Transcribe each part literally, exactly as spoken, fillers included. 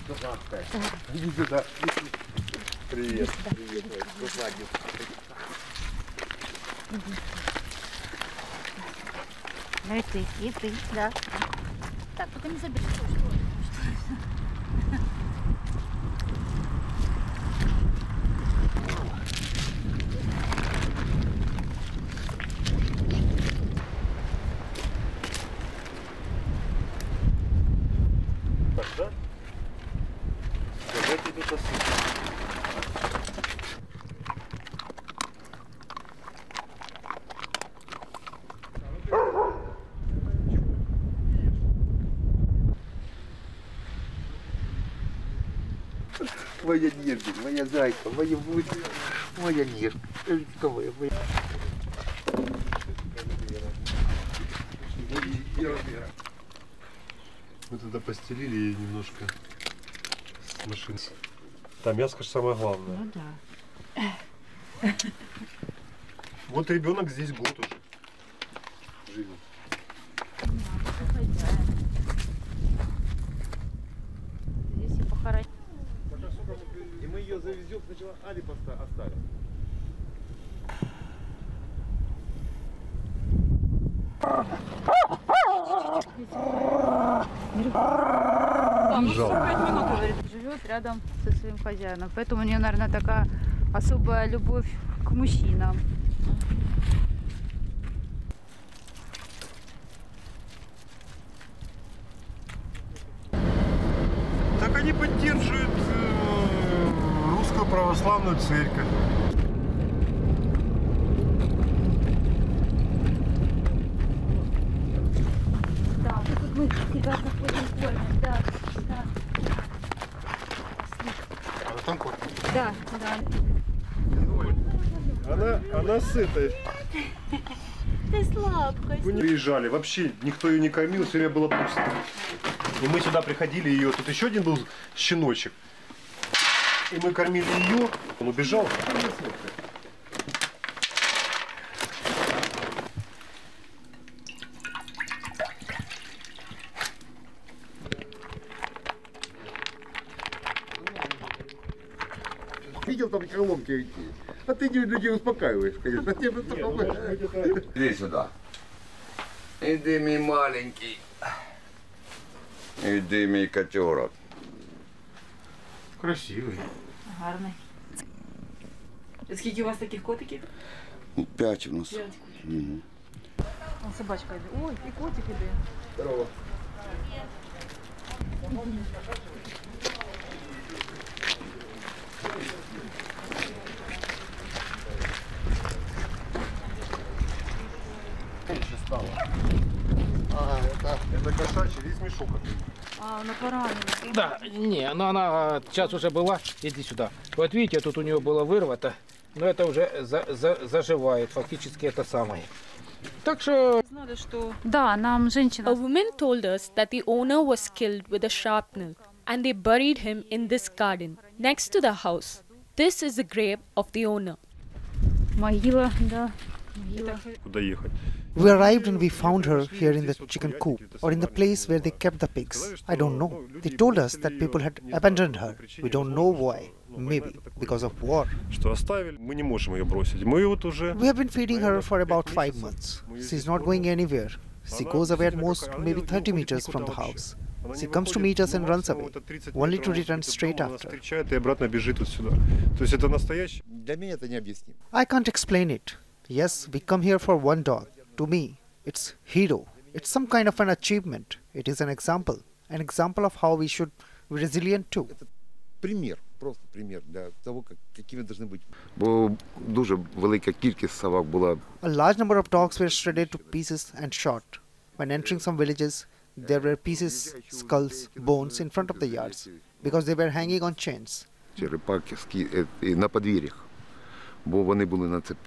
Иди сюда. Привет. Привет. Кусаки. Ну и ты, и ты, да. Так, только не забери. Что, что, Так, да? Давайте тут осыпем. Моя нежность, моя зайка, моя бутя, моя нежность. Моя, моя. Мы туда постелили и немножко с машины. Там мяско же самое главное. ну да. Вот ребенок здесь год уже живет. Здесь и похоронить. И мы ее завезем, сначала Али оставим. Живет рядом со своим хозяином. Поэтому у нее, наверное, такая особая любовь к мужчинам. Так они поддерживают э, русскую православную церковь. Да, тут мы тебя находим в форме. Да, да. А там кот. Да, да. Она, она с этой. Ты слабкая. Вы не приезжали, вообще никто ее не кормил, все время было пусто. И мы сюда приходили ее, тут еще один был щеночек. И мы кормили ее, он убежал. Видел там колонки идти. А ты людей успокаиваешь, конечно. Иди сюда. Иди, мій маленький. Иди, мій котенок. Красивый. Гарний. Скільки у вас таких котиків? П'ять у нас. П'ять. Угу. Вон собачка йде. Ой, і котик іде. Здорово. Меньше стало. А, это, это кошачий, весь мешок. А, вона поранена. Да, не, но она сейчас уже была. Иди сюда. Вот видите, тут у нее было вырвато, но это уже за, за, заживает. Фактически это самое. Так что... Знали, що Да, нам A женщина... woman told us that the owner was killed with a shrapnel and they buried him in this garden next to the house. This is the grave of the owner. Могила, да. Могила. Куда ехать? We arrived and we found her here in the chicken coop or in the place where they kept the pigs. I don't know. They told us that people had abandoned her. We don't know why. Maybe because of war. Что оставили, мы не можем ее бросить. Мы вот уже... We have been feeding her for about five months. She's not going anywhere. She goes away at most maybe thirty meters from the house. She comes to meet us and runs away, only to return straight after. Встречает и обратно бежит вот сюда. То есть это настоящий... Для меня это необъяснимо. I can't explain it. Yes, we come here for one dog. To me, it's hero. It's some kind of an achievement. It is an example. An example of how we should be resilient too. Примір, просто примір для того, как, какими должны быть. Бо дуже велика кількість собак була. A large number of dogs were shredded to pieces and shot. When entering some villages, there were pieces, skulls, bones in front of the yards because they were hanging on chains. Черепахи ски- е, на подвір'ях, бо вони були на цепі.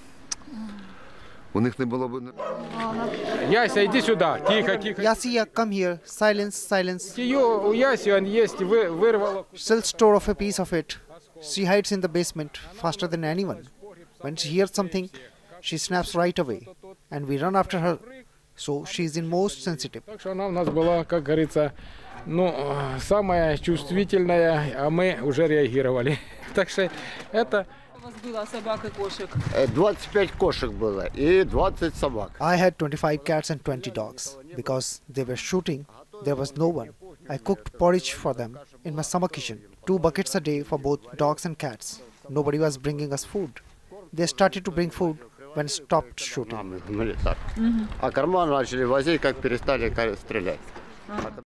У них не було б... Яся, иди сюда. Тихо, тихо. Yasia, come here. Silence, silence. Ее, у Яси он есть, вы, вырвало. She'll store off a piece of it. She hides in the basement faster than anyone. When she hears something, she snaps right away. And we run after her. So she's in most sensitive. Так что она у нас была, как говорится, Ну, самое чувствительное, а мы уже реагировали. Так что это... У вас было собак и кошек? двадцать пять кошек было и двадцать собак. I had twenty-five cats and twenty dogs. Because they were shooting, there was no one. I cooked porridge for them in my summer kitchen. Two buckets a day for both dogs and cats. Nobody was bringing us food. They started to bring food when stopped shooting. А корма начали возить, как перестали стрелять.